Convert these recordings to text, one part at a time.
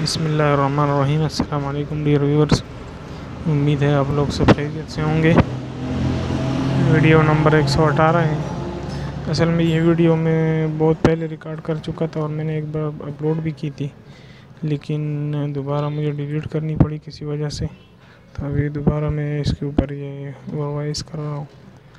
बिस्मिल्लाहिर्रहमानिर्रहीम। अस्सलाम वालेकुम डियर व्यूअर्स, उम्मीद है आप लोग सब खैरियत से होंगे। वीडियो नंबर 118 है। असल में ये वीडियो मैं बहुत पहले रिकॉर्ड कर चुका था और मैंने एक बार अपलोड भी की थी, लेकिन दोबारा मुझे डिलीट करनी पड़ी किसी वजह से। तो अभी दोबारा मैं इसके ऊपर ये वॉइस कर रहा हूँ।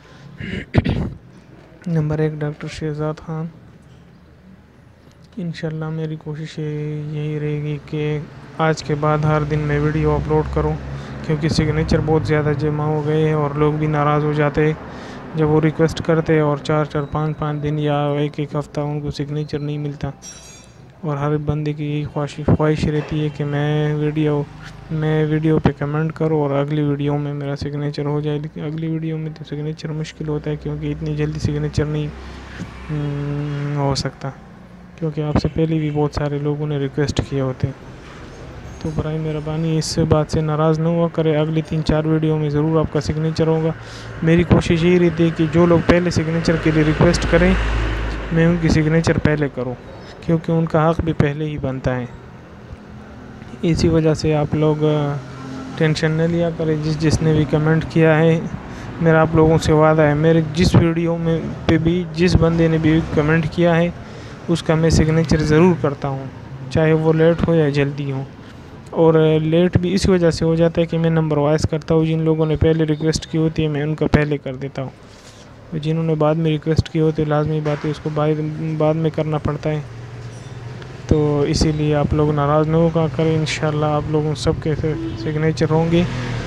Number 1 doctor Shahzad Khan. इंशाल्लाह मेरी कोशिश यही रहेगी कि आज के बाद हर दिन मैं वीडियो अपलोड करूं, क्योंकि सिग्नेचर बहुत ज़्यादा जमा हो गए हैं और लोग भी नाराज़ हो जाते हैं जब वो रिक्वेस्ट करते हैं और 4-4 5-5 दिन या एक हफ़्ता उनको सिग्नेचर नहीं मिलता। और हर बंदे की यही ख्वाहिश रहती है कि मैं वीडियो पे कमेंट करूं और अगली वीडियो में मेरा सिग्नेचर हो जाए। लेकिन अगली वीडियो में तो सिग्नेचर मुश्किल होता है, क्योंकि इतनी जल्दी सिग्नेचर नहीं हो सकता, क्योंकि आपसे पहले भी बहुत सारे लोगों ने रिक्वेस्ट किए होते हैं। तो बराए मेहरबानी इस बात से नाराज़ न हुआ करें, अगली 3-4 वीडियो में ज़रूर आपका सिग्नेचर होगा। मेरी कोशिश यही रहती है कि जो लोग पहले सिग्नेचर के लिए रिक्वेस्ट करें मैं उनकी सिग्नेचर पहले करूं, क्योंकि उनका हक़ भी पहले ही बनता है। इसी वजह से आप लोग टेंशन न लिया करें। जिसने भी कमेंट किया है, मेरा आप लोगों से वादा है, मेरे जिस वीडियो में पे भी जिस बंदे ने भी कमेंट किया है उसका मैं सिग्नेचर ज़रूर करता हूँ, चाहे वो लेट हो या जल्दी हो। और लेट भी इसी वजह से हो जाता है कि मैं नंबर वाइज करता हूँ। जिन लोगों ने पहले रिक्वेस्ट की होती है मैं उनका पहले कर देता हूँ, जिन्होंने बाद में रिक्वेस्ट की होती है लाजमी बात है उसको बाद में करना पड़ता है। तो इसीलिए आप लोग नाराज़ न होगा करें, इंशाल्लाह आप लोगों सबके सिग्नेचर होंगे।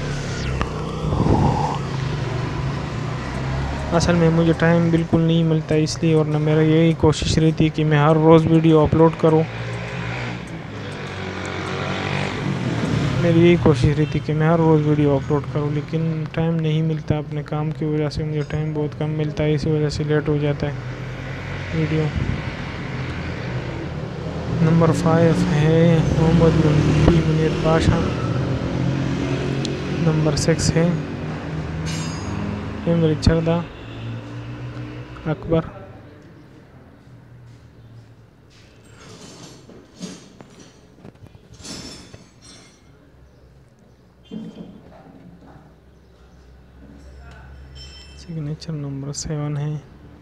असल में मुझे टाइम बिल्कुल नहीं मिलता इसलिए, और न मेरा यही कोशिश रहती है कि मैं हर रोज़ वीडियो अपलोड करूं। मेरी यही कोशिश रहती है कि मैं हर रोज़ वीडियो अपलोड करूं, लेकिन टाइम नहीं मिलता। अपने काम की वजह से मुझे टाइम बहुत कम मिलता है, इसी वजह से लेट हो जाता है वीडियो। नंबर 5 है मोहम्मद मुनीर पाशा। नंबर 6 है इमरी चरदा अकबर। सिग्नेचर नंबर 7 है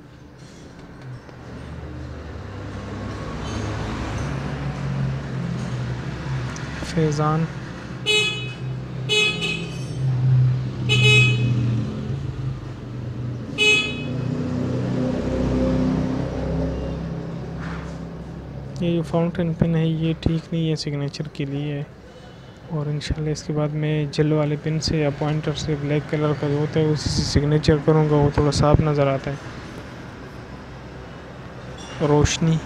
फैज़ान। ये जो फाउंटेन पेन है ये ठीक नहीं है, सिग्नेचर के लिए है। और इंशाल्लाह इसके बाद मैं जेल वाले पेन से या पॉइंटर से ब्लैक कलर का जो होता है उसी से सिग्नेचर करूँगा, वो थोड़ा साफ नज़र आता है। रोशनी।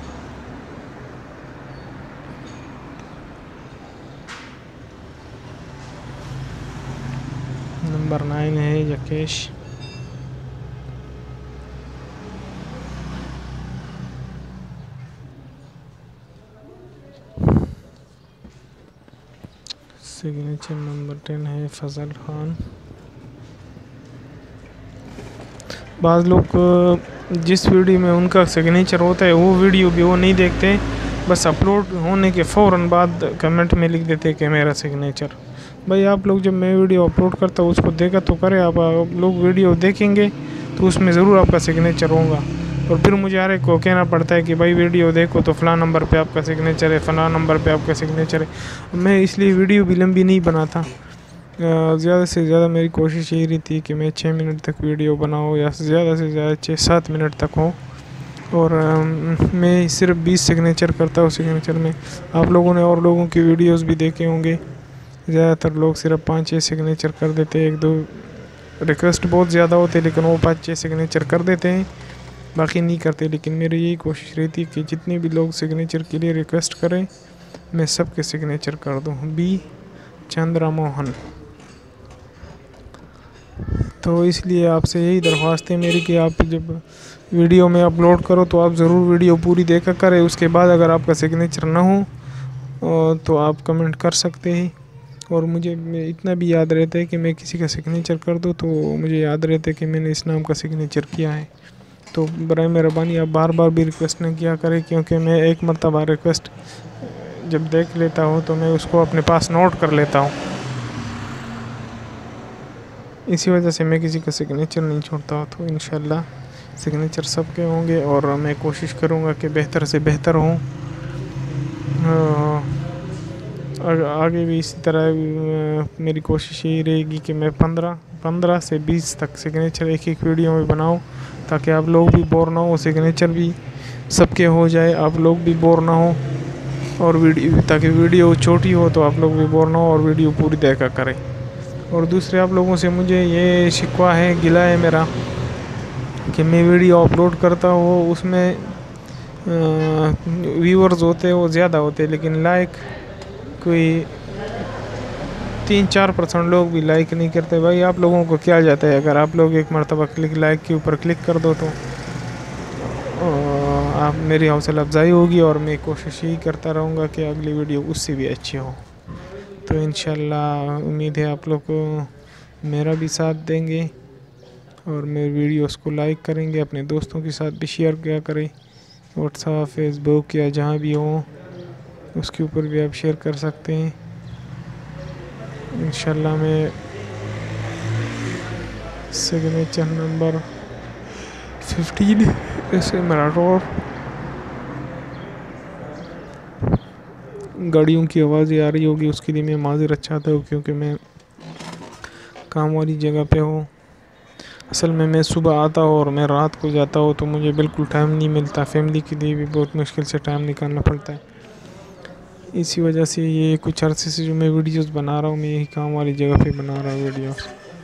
नंबर 9 है यकेश। सिग्नेचर नंबर 10 है फजल खान। बाज़ लोग जिस वीडियो में उनका सिग्नेचर होता है वो वीडियो भी वो नहीं देखते, बस अपलोड होने के फ़ौरन बाद कमेंट में लिख देते कि मेरा सिग्नेचर। भाई आप लोग जब मैं वीडियो अपलोड करता हूँ उसको देखा तो करें। आप लोग वीडियो देखेंगे तो उसमें ज़रूर आपका सिग्नेचर होगा, और फिर मुझे हर एक को कहना पड़ता है कि भाई वीडियो देखो तो फ़लाँ नंबर पे आपका सिग्नेचर है, फ़लाँ नंबर पे आपका सिग्नेचर है। मैं इसलिए वीडियो भी लंबी नहीं बनाता। ज़्यादा से ज़्यादा मेरी कोशिश यही रहती है कि मैं 6 मिनट तक वीडियो बनाऊँ, या ज़्यादा से ज़्यादा 6-7 मिनट तक हो। और मैं सिर्फ 20 सिग्नेचर करता हूँ। सिग्नेचर में आप लोगों ने और लोगों की वीडियोस भी देखे होंगे, ज़्यादातर लोग सिर्फ 5-6 सिग्नेचर कर देते हैं। 1-2 रिक्वेस्ट बहुत ज़्यादा होते लेकिन वो 5-6 सिग्नेचर कर देते हैं, बाकी नहीं करते। लेकिन मेरी यही कोशिश रहती है कि जितने भी लोग सिग्नेचर के लिए रिक्वेस्ट करें मैं सबके सिग्नेचर कर दूँ। बी चंद्रा मोहन। तो इसलिए आपसे यही दरख्वास्त है मेरी कि आप जब वीडियो में अपलोड करो तो आप ज़रूर वीडियो पूरी देखा करें। उसके बाद अगर आपका सिग्नेचर ना हो तो आप कमेंट कर सकते हैं। और मुझे इतना भी याद रहता है कि मैं किसी का सिग्नेचर कर दूँ तो मुझे याद रहता है कि मैंने इस नाम का सिग्नेचर किया है। तो बराए मेहरबानी आप बार बार भी रिक्वेस्ट न किया करें, क्योंकि मैं एक मरतबा रिक्वेस्ट जब देख लेता हूँ तो मैं उसको अपने पास नोट कर लेता हूँ। इसी वजह से मैं किसी का सिग्नेचर नहीं छोड़ता हूँ। तो इंशाल्लाह सिग्नेचर सबके होंगे और मैं कोशिश करूँगा कि बेहतर से बेहतर हों। आगे भी इसी तरह मेरी कोशिश यही रहेगी कि मैं 15 से 20 तक सिग्नेचर एक वीडियो में बनाऊँ, ताकि आप लोग भी बोर ना हो, सिग्नेचर भी सबके हो जाए, आप लोग भी बोर ना हो, और ताकि वीडियो छोटी हो तो आप लोग भी बोर ना हो और वीडियो पूरी देखा करें। और दूसरे आप लोगों से मुझे ये शिकवा है, गिला है मेरा, कि मैं वीडियो अपलोड करता हूँ उसमें व्यूअर्स होते हैं वो ज़्यादा होते हैं, लेकिन लाइक कोई 3-4% लोग भी लाइक नहीं करते। भाई आप लोगों को क्या जाता है, अगर आप लोग एक मरतबा लाइक के ऊपर क्लिक कर दो तो आप मेरी हौसला अफजाई होगी और मैं कोशिश यही करता रहूँगा कि अगली वीडियो उससे भी अच्छी हो। तो इंशाल्लाह उम्मीद है आप लोग मेरा भी साथ देंगे और मेरे वीडियोस को लाइक करेंगे, अपने दोस्तों के साथ भी शेयर किया करें, व्हाट्सएप, फेसबुक या जहाँ भी हो उसके ऊपर भी आप शेयर कर सकते हैं। इंशाल्लाह मैं सिग्नेचर नंबर 15 ऐसे मराठोर गाड़ियों की आवाज़ आ रही होगी, उसके लिए मैं माज़रत चाहता हूँ, क्योंकि मैं काम वाली जगह पे हूँ। असल में मैं सुबह आता हूँ और मैं रात को जाता हूँ, तो मुझे बिल्कुल टाइम नहीं मिलता, फैमिली के लिए भी बहुत मुश्किल से टाइम निकालना पड़ता है। इसी वजह से ये कुछ अरसे से जो मैं वीडियोस बना रहा हूँ, मैं यही काम वाली जगह पे बना रहा हूँ वीडियोस।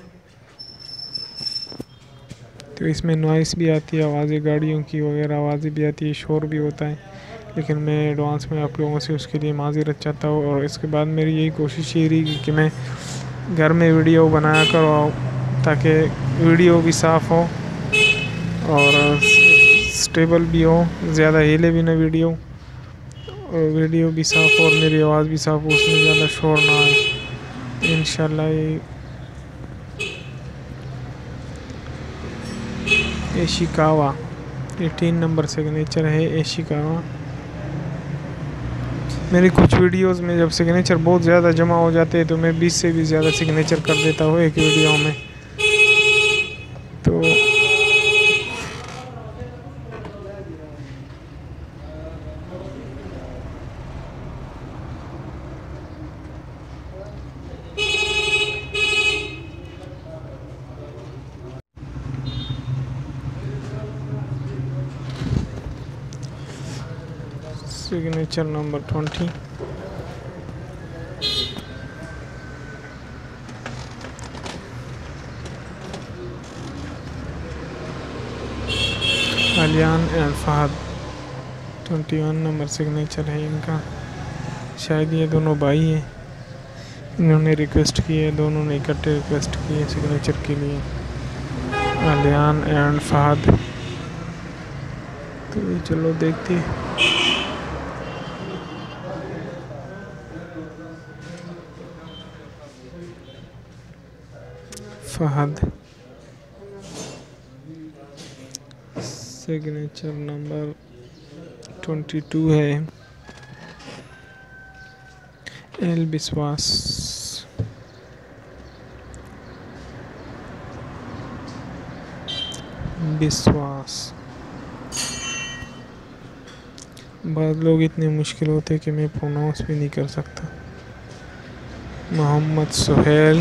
तो इसमें नॉइस भी आती है, आवाज़ें गाड़ियों की वगैरह आवाज़ें भी आती है, शोर भी होता है, लेकिन मैं एडवांस में आप लोगों से उसके लिए माज़रत चाहता हूँ। और इसके बाद मेरी यही कोशिश ये रही कि मैं घर में वीडियो बनाया करवाऊँ, ताकि वीडियो भी साफ़ हो और स्टेबल भी हो, ज़्यादा हिले भी ना वीडियो, और वीडियो भी साफ़ हो और मेरी आवाज़ भी साफ़ हो, उसमें ज़्यादा शोर ना आए। इंशाल्लाह ये एशिकावा 18 नंबर सिग्नेचर है, एशिकावा। मेरी कुछ वीडियोस में जब सिग्नेचर बहुत ज़्यादा जमा हो जाते हैं तो मैं 20 से भी ज़्यादा सिग्नेचर कर देता हूँ एक वीडियो में। तो signature number 20, Aliyan and Fahad 21 number signature है इनका। शायद ये दोनों भाई हैं, इन्होंने रिक्वेस्ट की है, दोनों ने इकट्ठे रिक्वेस्ट की है सिग्नेचर के लिए, आलियान एंड फहद। तो ये चलो देखते हैं। फहद सिग्नेचर नंबर 22 है, एल विश्वास। बाद लोग इतने मुश्किल होते कि मैं प्रोनाउंस भी नहीं कर सकता। Mohammad Suhail,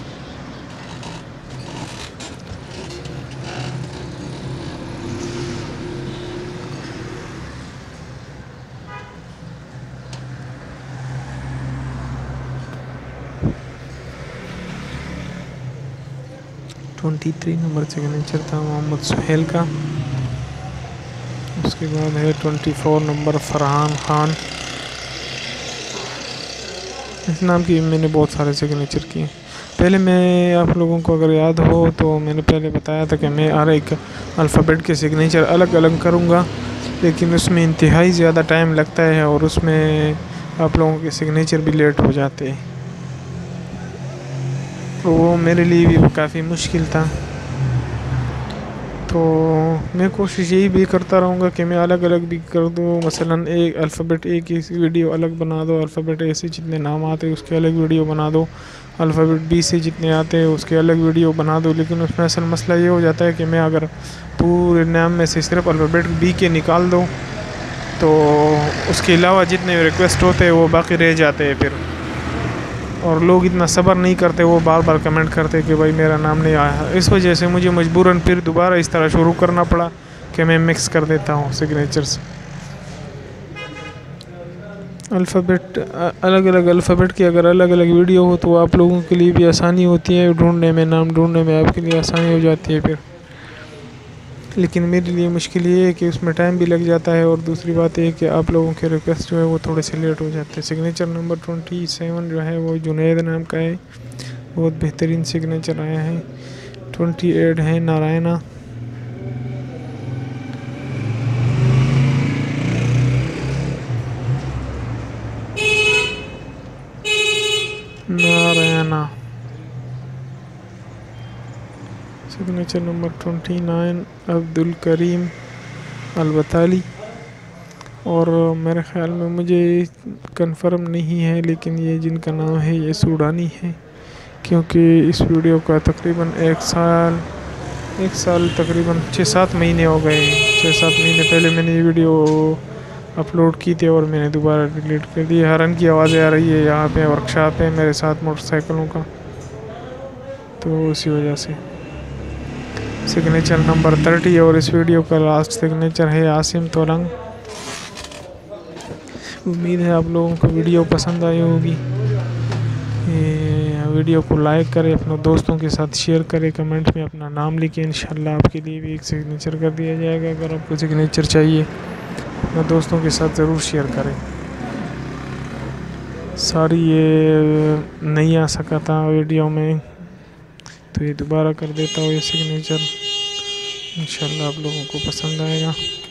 twenty 23 number signature था मोहम्मद सुहेल का। उसके बाद है 24 नंबर फरहान खान। इस नाम की मैंने बहुत सारे सिग्नेचर किए। पहले मैं आप लोगों को अगर याद हो तो मैंने पहले बताया था कि मैं हर एक अल्फ़ाबेट के सिग्नेचर अलग अलग करूँगा, लेकिन उसमें इंतहाई ज़्यादा टाइम लगता है और उसमें आप लोगों के सिग्नेचर भी लेट हो जाते हैं, तो वो मेरे लिए भी काफ़ी मुश्किल था। तो मैं कोशिश यही भी करता रहूँगा कि मैं अलग अलग भी कर दूँ, मसलन एक अल्फ़ाबेट ए की वीडियो अलग बना दो, अल्फ़ाबेट ए से जितने नाम आते उसके अलग वीडियो बना दो, अल्फ़ाबेट बी से जितने आते हैं उसके अलग वीडियो बना दो। लेकिन उसमें असल मसला ये हो जाता है कि मैं अगर पूरे नाम में से सिर्फ अल्फ़ाबेट बी के निकाल दूँ तो उसके अलावा जितने रिक्वेस्ट होते हैं वो बाकी रह जाते हैं फिर, और लोग इतना सब्र नहीं करते, वो बार बार कमेंट करते कि भाई मेरा नाम नहीं आया। इस वजह से मुझे मजबूरन फिर दोबारा इस तरह शुरू करना पड़ा कि मैं मिक्स कर देता हूँ सिग्नेचर्स। अल्फ़ाबेट अलग अलग अल्फ़ाबेट की अगर अलग अलग वीडियो हो तो आप लोगों के लिए भी आसानी होती है ढूंढने में, नाम ढूंढने में आपके लिए आसानी हो जाती है फिर। लेकिन मेरे लिए मुश्किल ये है कि उसमें टाइम भी लग जाता है, और दूसरी बात ये है कि आप लोगों के रिक्वेस्ट जो है वो थोड़े से लेट हो जाते हैं। सिग्नेचर नंबर 27 जो है वो जुनैद नाम का है, बहुत बेहतरीन सिग्नेचर आया है। 28 है नारायणा, नारायणा। सिग्नेचर नंबर 29 अब्दुल करीम अलबताली, और मेरे ख़्याल में मुझे कंफर्म नहीं है लेकिन ये जिनका नाम है ये सूडानी है, क्योंकि इस वीडियो का तकरीबन एक साल तकरीबन 6-7 महीने हो गए। 6-7 महीने पहले मैंने ये वीडियो अपलोड की थी और मैंने दोबारा डिलीट कर दी। हॉर्न की आवाज़ें आ रही है यहाँ पे, वर्कशॉप है मेरे साथ मोटरसाइकिलों का, तो उसी वजह से। सिग्नेचर नंबर 30 और इस वीडियो का लास्ट सिग्नेचर है आसिम तोलंग। उम्मीद है आप लोगों को वीडियो पसंद आई होगी। वीडियो को लाइक करें, अपने दोस्तों के साथ शेयर करें, कमेंट में अपना नाम लिखें, इंशाल्लाह आपके लिए भी एक सिग्नेचर कर दिया जाएगा। अगर आपको सिग्नेचर चाहिए अपने दोस्तों के साथ ज़रूर शेयर करें। सॉरी ये नहीं आ सका था वीडियो में, तो ये दोबारा कर देता हूँ ये सिग्नेचर। इंशाल्लाह आप लोगों को पसंद आएगा।